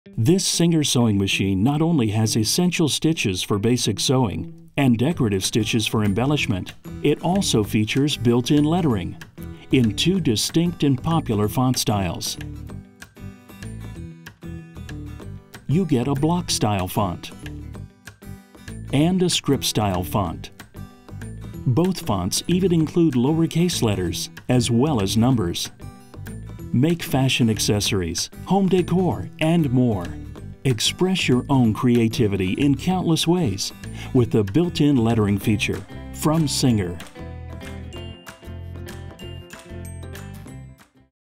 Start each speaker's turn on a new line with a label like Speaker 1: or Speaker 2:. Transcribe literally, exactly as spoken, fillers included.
Speaker 1: This Singer sewing machine not only has essential stitches for basic sewing and decorative stitches for embellishment, it also features built-in lettering in two distinct and popular font styles. You get a block-style font and a script-style font. Both fonts even include lowercase letters as well as numbers. Make fashion accessories, home decor, and more. Express your own creativity in countless ways with the built-in lettering feature from Singer.